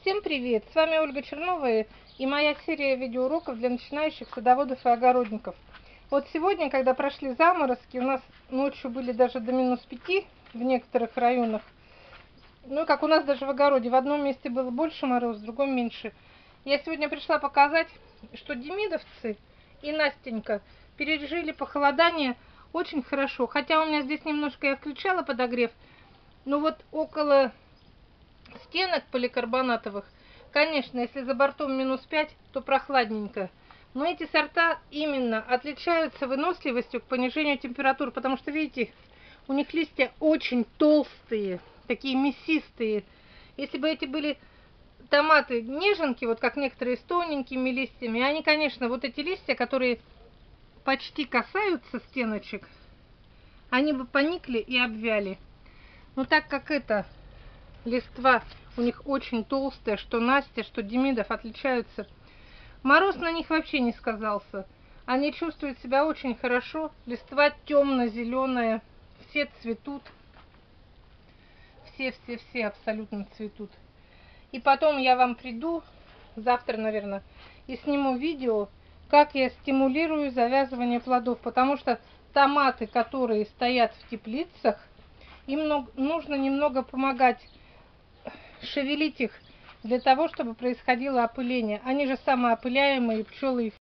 Всем привет! С вами Ольга Чернова и моя серия видеоуроков для начинающих садоводов и огородников. Вот сегодня, когда прошли заморозки, у нас ночью были даже до -5 в некоторых районах. Ну, как у нас даже в огороде. В одном месте было больше мороз, в другом меньше. Я сегодня пришла показать, что демидовцы и Настенька пережили похолодание очень хорошо. Хотя у меня здесь немножко я включала подогрев, но вот около стенок поликарбонатовых, конечно, если за бортом -5, то прохладненько. Но эти сорта именно отличаются выносливостью к понижению температур, потому что, видите, у них листья очень толстые, такие мясистые. Если бы эти были томаты неженки, вот как некоторые с тоненькими листьями, они, конечно, вот эти листья, которые почти касаются стеночек, они бы поникли и обвяли. Но так как это листва у них очень толстая, что Настя, что Демидов отличаются. Мороз на них вообще не сказался. Они чувствуют себя очень хорошо. Листва темно-зеленая. Все цветут. Все абсолютно цветут. И потом я вам приду, завтра, наверное, и сниму видео, как я стимулирую завязывание плодов. Потому что томаты, которые стоят в теплицах, им нужно немного помогать, шевелить их для того, чтобы происходило опыление. Они же самоопыляемые, пчелы